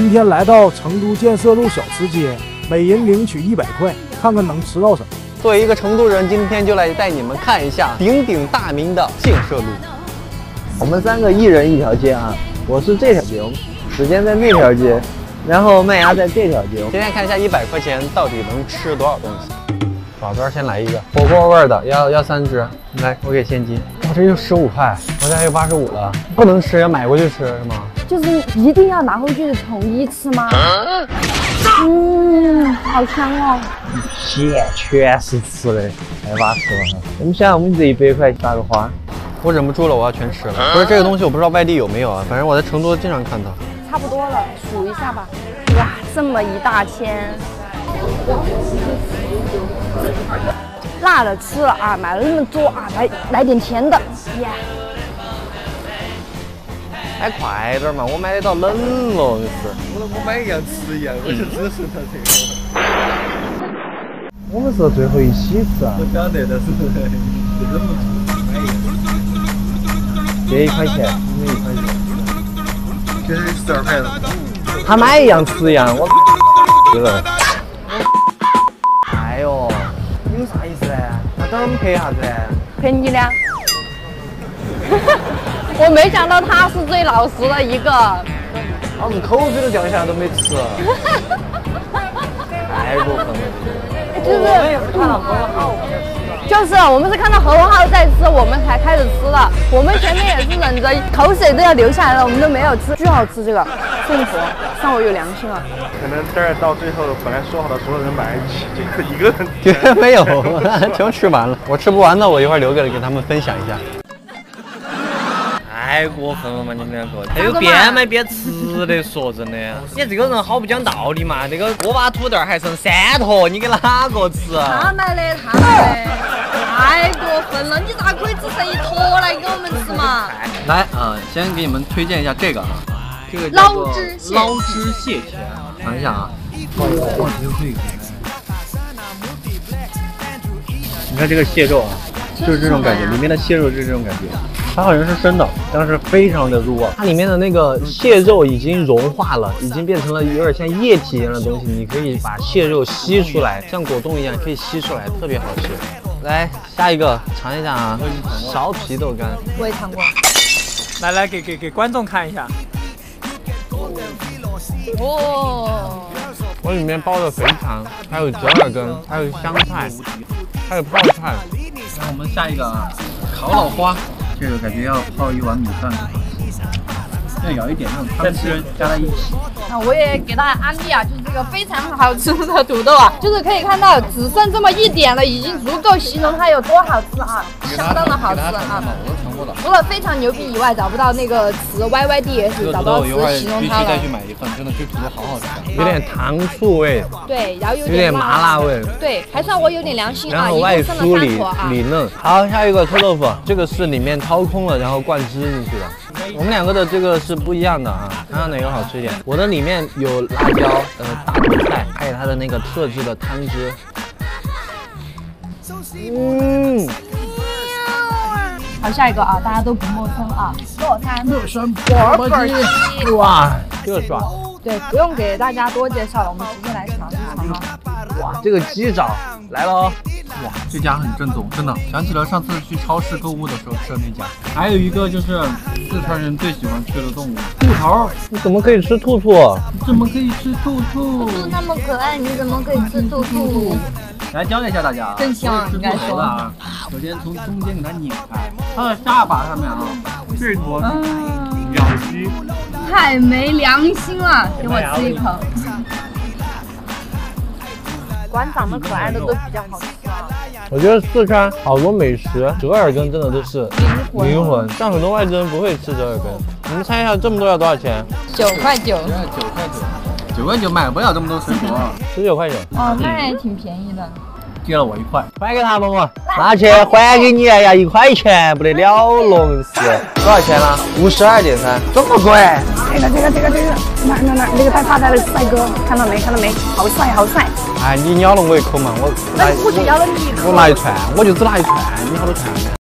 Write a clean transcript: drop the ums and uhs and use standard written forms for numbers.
今天来到成都建设路小吃街，每人领取100块，看看能吃到什么。 作为一个成都人，今天就来带你们看一下鼎鼎大名的建设路。我们3个一人一条街啊，我是这条街，时间在那条街，然后麦芽在这条街。今天看一下100块钱到底能吃多少东西。爪爪先来一个火锅味的，要3只。来，我给现金。哇，这就15块，我家有85了，不能吃，要买过去吃是吗？ 就是一定要拿回去统一吃吗？好香哦！ 蟹全是吃的，太巴适了。我们想，我们这100块打个花，我忍不住了，我要全吃了。不是这个东西，我不知道外地有没有啊，反正我在成都经常看到。 差不多了，数一下吧。哇，这么一大签。辣的吃了啊，买了那么多啊，来点甜的，耶！ 还快点嘛，我买得到冷了，这是。 我买一样吃一样，我就只剩了这个。 我们是最后一起吃啊。 我晓得，但是忍不住买一个。 这1块钱，这1块钱， 这是12块了。 他买一样吃一样，我这个。哎呦，有啥意思呢？那等我们赔啥子呢？ 赔你俩。我没想到他是最老实的一个， 老子口水都掉下来都没吃，太过分了。 就是我们是看到何文浩在吃，我们才开始吃的。我们前面也是忍着口水都要流下来了，我们都没有吃，巨好吃这个，幸福，算我有良心了。 可能这儿到最后，本来说好的所有人买一起，结果一个人绝对没有，全吃完了。我吃不完的，我一会儿留给他们分享一下。太过分了嘛！你们两个，还有边买边吃的，说真的，你这个人好不讲道理嘛！这个锅巴土豆还剩3坨，你给哪个吃？ 他买的，太过分了！你咋可以只剩1坨来给我们吃嘛？ 来啊，先给你们推荐一下这个啊，这个叫做捞汁蟹钳，尝一下啊。哇，这个可以。你看这个蟹肉啊，就是这种感觉，里面的蟹肉就是这种感觉。它好像是生的，但是非常的入味。它里面的那个蟹肉已经融化了，已经变成了有点像液体一样的东西。你可以把蟹肉吸出来，像果冻一样可以吸出来，特别好吃。来，下一个尝一下啊，苕皮豆干。 我也尝过。 来，给观众看一下。 哦， 我里面包的肥肠，还有折耳根，还有香菜，还有泡菜。那我们下一个啊，烤脑花。这个感觉要泡1碗米饭，要舀一点那种汤汁加在一起。 那我也给大家安利啊，就是这个非常好吃的土豆啊，就是可以看到只剩这么一点了，已经足够形容它有多好吃啊，相当的好吃啊。除了非常牛逼以外，找不到那个词 YYDS， 找不到词形容它了。 再去买一份，真的这土豆好好吃， 有点糖醋味， 对，然后有点麻辣味， 对，还算我有点良心啊， 然后外酥里嫩。好，下一个臭豆腐，这个是里面掏空了，然后灌汁进去的。我们两个的这个是不一样的啊，看看哪个好吃一点。我的里面有辣椒、大头菜，还有它的那个特制的汤汁。 好，下一个啊，大家都不陌生啊，乐山薄皮鸡。 哇，这个爽。 对，不用给大家多介绍了，我们直接来尝一尝啊。 哇，这个鸡爪来了哦。 哇，这家很正宗，真的想起了上次去超市购物的时候吃的那家。还有一个就是四川人最喜欢吃的动物兔头， 你怎么可以吃兔兔？ 你怎么可以吃兔兔？ 兔兔那么可爱，你怎么可以吃兔兔？ 来教一下大家， 真香啊！应该说啊，首先从中间给它拧开，它的下巴上面啊，这坨咬肌， 太没良心了，给我吃一口。馆长的可爱的都比较好吃啊。 我觉得四川好多美食，折耳根真的都是灵魂，像很多外地人不会吃折耳根。你们猜一下，这么多要多少钱 ？9块9。 9块9买不了这么多水果 ，19块9。 哦，那还挺便宜的。 借了我1块， 还给他们嘛，拿去还给你，哎呀，1块钱不得了，弄死！多少钱了？52.3，这么贵？ 这个，那个带发带的帅哥，看到没？好帅！ 哎，你咬了我一口嘛， 那我就咬了你一口。 我拿一串，我就只拿一串，你好多串？